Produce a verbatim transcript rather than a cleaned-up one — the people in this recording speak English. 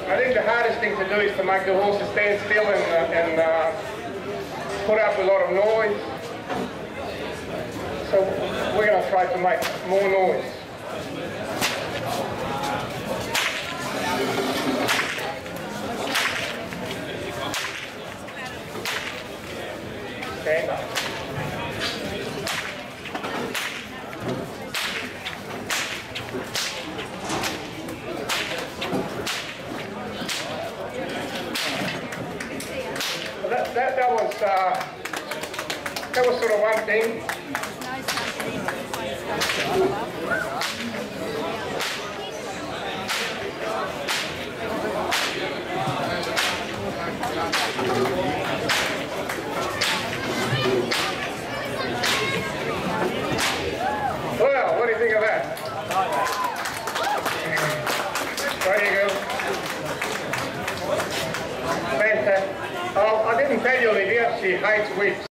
I think the hardest thing to do is to make the horses stand still and, uh, and uh, put up a lot of noise. So we're going to try to make more noise. Stand up. That, that, that was uh, that was sort of one thing. Well, what do you think of that? There you go. Fantastic. Oh, I didn't tell you, Olivia, she hates whips.